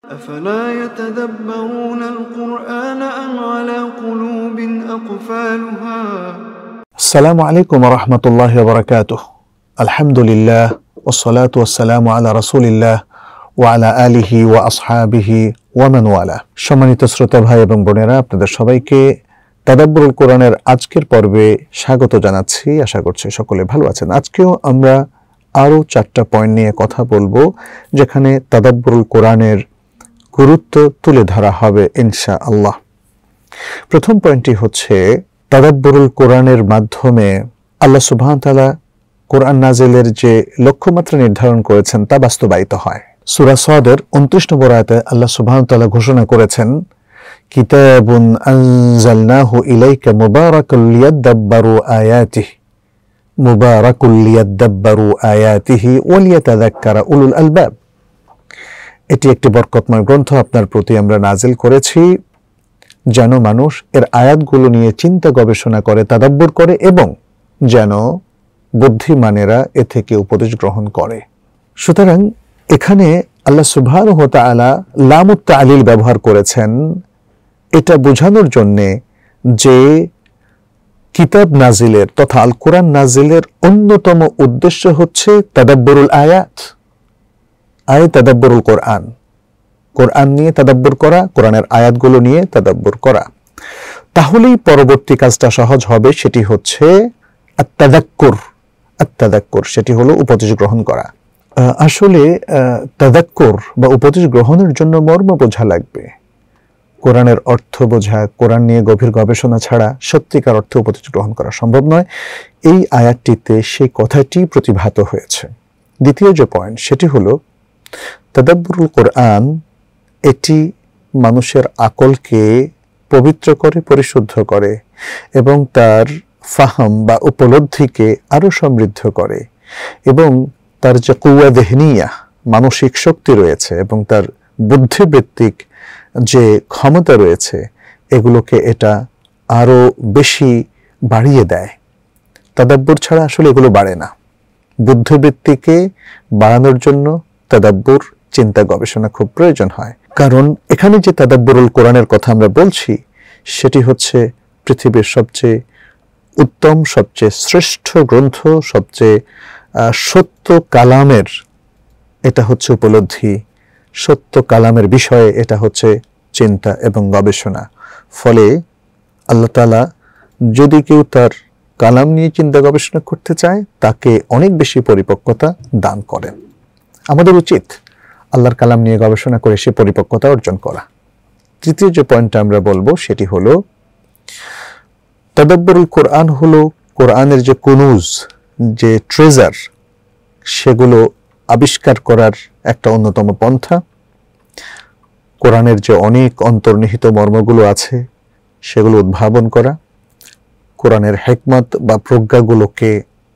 أفلا يتدبرون القرآن أم على قلوب أقفالها السلام عليكم ورحمة الله وبركاته الحمد لله والصلاة والسلام على رسول الله وعلى آله وأصحابه ومن والاه সম্মানিত শ্রোতা ভাই এবং বোনেরা, আপনাদের সবাইকে তাদাব্বুরুল কোরআনের আজকের পর্বে স্বাগত জানাচ্ছি। আশা করছি সকলে ভালো আছেন। আজকেও আমরা আরও 4টা পয়েন্ট নিয়ে কথা বলবো, যেখানে তাদাব্বুরুল কোরআনের গুরুত্ব তুলে ধরা হবে ইনশাআল্লাহ। প্রথম পয়েন্টটি হচ্ছে, তাদাব্বুরুল কোরআনের মাধ্যমে আল্লাহ সুবহানাহু ওয়া তাআলা কোরআন নাজিলের যে লক্ষ্যমাত্রা নির্ধারণ করেছেন তা বাস্তবায়িত হয়। সূরা সাদের 29 নম্বর আয়াতে আল্লাহ সুবহানাহু ওয়া তাআলা ঘোষণা করেছেন, কিতাবুন আনজালনাহু ইলাইকা মুবারাকুল লিয়াদাব্বারু আয়াতিহি মুবারাকুল লিয়াদাব্বারু আয়াতিহি ওয়া লিয়াতাযাক্কারা উলুল আলবাব। এটি একটি বরকতময় গ্রন্থ আপনার প্রতি আমরা নাজিল করেছি, যেন মানুষ এর আয়াতগুলো নিয়ে চিন্তা গবেষণা করে, তাদাব্বুর করে এবং যেন বুদ্ধিমানেরা এ থেকে উপদেশ গ্রহণ করে। সুতরাং এখানে আল্লাহ সুবহানাহু ওয়া তাআলা লামুত তা'লিল ব্যবহার করেছেন এটা বোঝানোর জন্যে যে কিতাব নাজিলের তথা আল কোরআন নাজিলের অন্যতম উদ্দেশ্য হচ্ছে তাদাব্বুরুল আয়াত, তাদাব্বুরুল কোরআন, কোরআন নিয়ে তাদাব্বুর করা, কোরআনের আয়াতগুলো নিয়ে তাদাব্বুর করা। তাহলেই পরবর্তী কাজটা সহজ হবে, সেটি হচ্ছে আত-তাযাক্কুর, সেটি হলো উপদেশ গ্রহণ করা। আসলে তাযাক্কুর বা উপদেশ গ্রহণের জন্য মর্ম বোঝা লাগবে। কোরআনের অর্থ বোঝা, কোরআন নিয়ে গভীর গবেষণা ছাড়া সত্যিকার অর্থে উপদেশ গ্রহণ করা সম্ভব নয়। এই আয়াতটিতে সেই কথাটি প্রতিভাত হয়েছে। দ্বিতীয় যে পয়েন্ট, সেটি হলো তাদাব্বুরুল কোরআন এটি মানুষের আকলকে পবিত্র করে, পরিশুদ্ধ করে এবং তার ফাহাম বা উপলব্ধিকে আরও সমৃদ্ধ করে এবং তার যে কুওয়া দেহনিয়া, মানসিক শক্তি রয়েছে এবং তার বুদ্ধিবৃত্তিক যে ক্ষমতা রয়েছে, এগুলোকে এটা আরও বেশি বাড়িয়ে দেয়। তাদাব্বুর ছাড়া আসলে এগুলো বাড়ে না। বুদ্ধিবৃত্তিকে বাড়ানোর জন্য তাদাব্বুর, চিন্তা গবেষণা খুব প্রয়োজন হয়। কারণ এখানে যে তাদাব্বুরুল কোরআনের কথা আমরা বলছি, সেটি হচ্ছে পৃথিবীর সবচেয়ে উত্তম, সবচেয়ে শ্রেষ্ঠ গ্রন্থ, সবচেয়ে সত্য কালামের এটা হচ্ছে উপলব্ধি, সত্য কালামের বিষয়ে এটা হচ্ছে চিন্তা এবং গবেষণা। ফলে আল্লাহ তাআলা যদি কেউ তার কালাম নিয়ে চিন্তা গবেষণা করতে চায়, তাকে অনেক বেশি পরিপক্কতা দান করেন। আমাদের উচিত আল্লাহর কালাম নিয়ে গবেষণা করে সে পরিপক্কতা অর্জন করা। তৃতীয় যে পয়েন্টটা আমরা বলবো, সেটি হলো তাদাব্বুরুল কোরআন হলো কোরআনের যে কুনুজ, যে ট্রেজার, সেগুলো আবিষ্কার করার একটা অন্যতম পন্থা। কোরআনের যে অনেক অন্তর্নিহিত মর্মগুলো আছে, সেগুলো উদ্ভাবন করা, কোরআনের হিকমত বা প্রজ্ঞাগুলোকে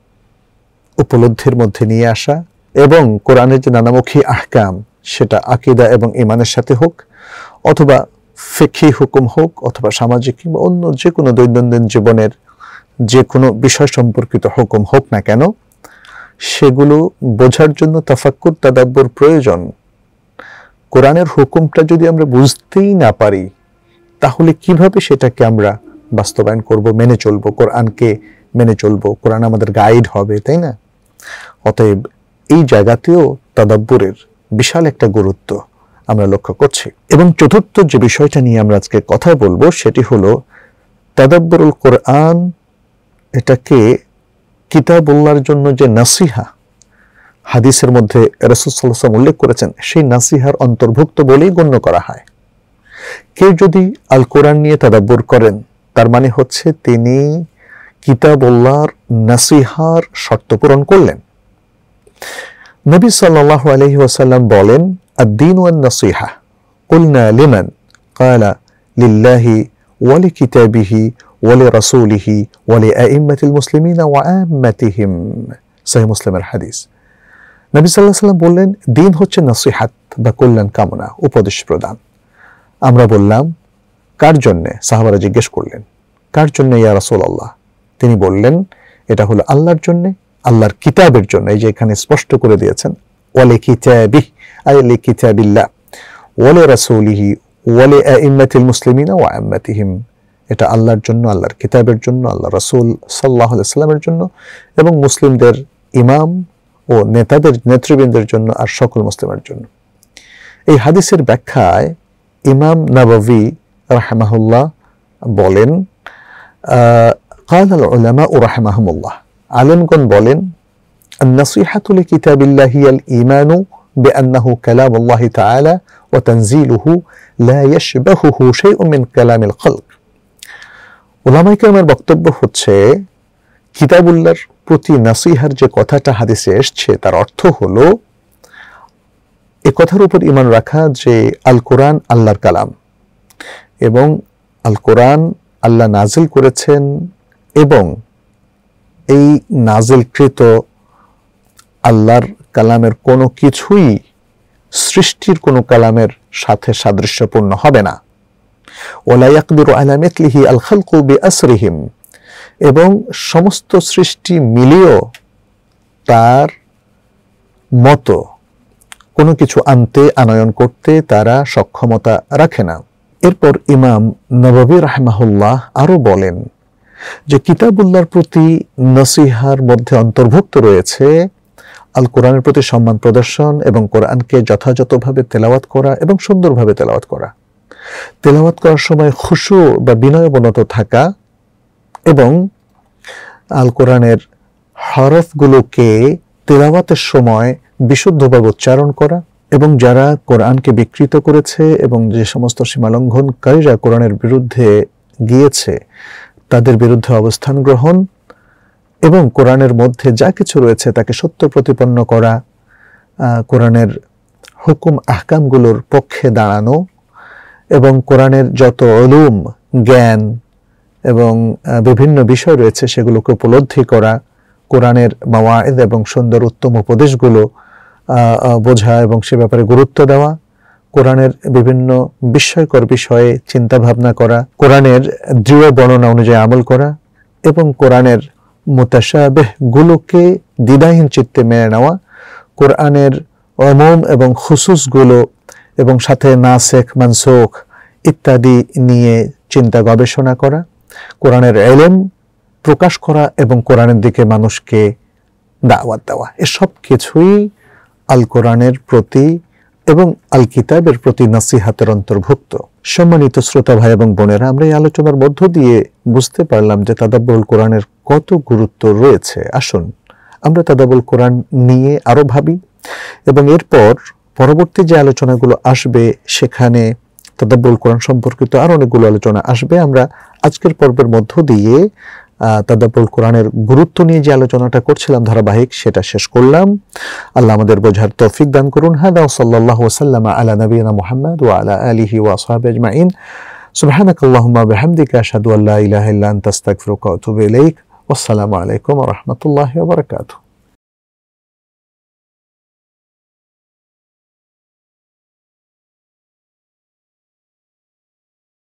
উপলব্ধির মধ্যে নিয়ে আসা এবং কোরআনের যে নানামুখী আহকাম, সেটা আকীদা এবং ঈমানের সাথে হোক, অথবা ফিকহি হুকুম হোক, অথবা সামাজিক কিংবা অন্য যে কোনো দৈনন্দিন জীবনের যে কোনো বিষয় সম্পর্কিত হুকুম হোক না কেন, সেগুলো বোঝার জন্য তাফাক্কুর, তাদাব্বুর প্রয়োজন। কোরআনের হুকুমটা যদি আমরা বুঝতেই না পারি, তাহলে কিভাবে সেটাকে আমরা বাস্তবায়ন করব, মেনে চলবো, কোরআনকে মেনে চলবো, কোরআন আমাদের গাইড হবে, তাই না? অতএব এই জায়গাতেও তাদাব্বুরের বিশাল একটা গুরুত্ব আমরা লক্ষ্য করছি। এবং চতুর্থ যে বিষয়টা নিয়ে আমরা আজকে কথা বলবো, সেটি হলো তাদাব্বুরুল কোরআন এটাকে কিতাবুল্লাহর জন্য যে নাসিহা হাদিসের মধ্যে রাসূল সাল্লাল্লাহু আলাইহি ওয়াসাল্লাম উল্লেখ করেছেন, সেই নাসিহার অন্তর্ভুক্ত বলেই গণ্য করা হয়। কেউ যদি আল কোরআন নিয়ে তাদাব্বুর করেন, তার মানে হচ্ছে তিনি কিতাবুল্লাহর নাসিহার শর্ত পূরণ করলেন। নবী সাল্লাল্লাহু আলাইহি ওয়াসাল্লাম বলেন, আদ-দীন ওয়ান নাসিহা, কুলনা লিমান, ক্বালা লিল্লাহি ওয়া লিকিতাবিহি ওয়া লিরাসূলিহি ওয়া লিআইম্মাতিল মুসলিমিনা ওয়া আম্মাতিহিম। সহিহ মুসলিমের হাদিস। নবী সাল্লাল্লাহু আলাইহি ওয়াসাল্লাম বললেন, দিন হচ্ছে নসিহাত বা কল্যাণ কামনা, উপদেশ প্রদান। আমরা বললাম, কার জন্যে? সাহাবারা জিজ্ঞেস করলেন, কার জন্য ইয়া রাসূলুল্লাহ? তিনি বললেন, এটা হলো আল্লাহর জন্য, আল্লাহর কিতাবের জন্য। এই যে এখানে স্পষ্ট করে দিয়েছেন, ওয়া লিকিতাবিহি, আই লিকিতাবিল্লাহ, ওয়ালি রাসূলিহি ওয়ালি আইম্মাতিল মুসলিমিনা ওয়া আম্মাতিহিম, এটা আল্লাহর জন্য, আল্লাহর কিতাবের জন্য, আল্লাহ রাসূল সাল্লাল্লাহু আলাইহি ওয়াসাল্লামের জন্য এবং মুসলিমদের ইমাম ও নেতৃবৃন্দের জন্য আর সকল মুসলিমের জন্য। এই হাদিসের ব্যাখ্যায় ইমাম নাবাভী রাহিমাহুল্লাহ বলেন, قال العلماء رحمهم الله, আলেমগণ বলেন, النصيحة لكتاب الله هي الإيمان بأنه كلام الله تعالى وتنزيله لا يشبهه شيء من كلام الخلق। উলামায়ে কেরামের বক্তব্য হচ্ছে, কিতাবুল্লাহর প্রতি নাসিহার যে কথাটা হাদিসে এসছে তার অর্থ হলো এ কথার উপর ঈমান রাখা যে আল কোরআন আল্লাহর কালাম এবং আল কোরআন আল্লাহ নাজিল করেছেন এবং এই নাজিলকৃত আল্লাহর কালামের কোনো কিছুই সৃষ্টির কোনো কালামের সাথে সাদৃশ্যপূর্ণ হবে না। ওয়ালা ইয়াকদিরু আলা মিথলিহি আল খালকু বিআসরিহিম, এবং সমস্ত সৃষ্টি মিলিয়েও তার মতো কোনো কিছু আনয়ন করতে তারা সক্ষমতা রাখে না। এরপর ইমাম নববী রাহিমাহুল্লাহ আরো বলেন যে কিতাবুল্লাহর প্রতি নসিহার মধ্যে অন্তর্ভুক্ত রয়েছে আল কোরআনের প্রতি সম্মান প্রদর্শন এবং কোরআনকে যথাযথভাবে তেলাওয়াত করা এবং সুন্দরভাবে তেলাওয়াত করা, তেলাওয়াত করার সময় খুশু বা বিনয়বনত থাকা এবং আল কোরআনের হরফগুলোকে তেলাওয়াতের সময় বিশুদ্ধভাবে উচ্চারণ করা এবং যারা কোরআনকে বিকৃত করেছে এবং যে সমস্ত সীমালঙ্ঘনকারীরা কোরআনের বিরুদ্ধে গিয়েছে তাদের বিরুদ্ধে অবস্থান গ্রহণ এবং কোরআনের মধ্যে যা কিছু রয়েছে তাকে সত্য প্রতিপন্ন করা, কোরআনের হুকুম আহকামগুলোর পক্ষে দাঁড়ানো এবং কোরআনের যত উলুম জ্ঞান এবং বিভিন্ন বিষয় রয়েছে সেগুলোকে উপলব্ধি করা, কোরআনের মাওয়াইদ এবং সুন্দর উত্তম উপদেশগুলো বোঝা এবং সে ব্যাপারে গুরুত্ব দেওয়া, কোরআনের বিভিন্ন বিস্ময়কর বিষয়ে চিন্তা ভাবনা করা, কোরআনের দৃঢ় বর্ণনা অনুযায়ী আমল করা এবং কোরআনের মুতাশাবিহ গুলোকে দ্বিধাহীন চিত্তে মেনে নেওয়া, কোরআনের উমুম এবং খুসুসগুলো এবং সাথে নাসেখ মানসুখ ইত্যাদি নিয়ে চিন্তা গবেষণা করা, কোরআনের ইলম প্রকাশ করা এবং কোরআনের দিকে মানুষকে দাওয়াত দেওয়া, এসব কিছুই আল কোরআনের প্রতি এবং আল কিতাবের প্রতি নসিহাতের অন্তর্ভুক্ত। সম্মানিত শ্রোতা ভাই এবং বোনেরা, আমরা এই আলোচনার মধ্য দিয়ে বুঝতে পারলাম যে তাদাব্বুরুল কোরআনের কত গুরুত্ব রয়েছে। আসুন আমরা তাদাব্বুরুল কোরআন নিয়ে আরো ভাবি এবং এরপর পরবর্তী যে আলোচনাগুলো আসবে সেখানে তাদাব্বুরুল কোরআন সম্পর্কিত আরো অনেকগুলো আলোচনা আসবে। আমরা আজকের পর্বের মধ্য দিয়ে তাদাব্বুরুল কোরআনের গুরুত্ব নিয়ে যে আলোচনাটা করছিলাম ধারাবাহিক, সেটা শেষ করলাম। আল্লাহ আমাদের বোঝার তৌফিক দান করুন। হাদা সাল্লাল্লাহু ওয়াসাল্লাম আলা নবিয়িনা মুহাম্মদ ওয়া আলা আলিহি ওয়া আসহাবিহি আজমাইন। সুবহানাকাল্লাহুম্মা ওয়া বিহামদিকা আশহাদু আল্লা ইলাহা ইল্লা আনতা আস্তাগফিরুকা ওয়া আতুবু ইলাইক। ওয়াসসালামু আলাইকুম ওয়া রাহমাতুল্লাহি ওয়া বারাকাতুহু।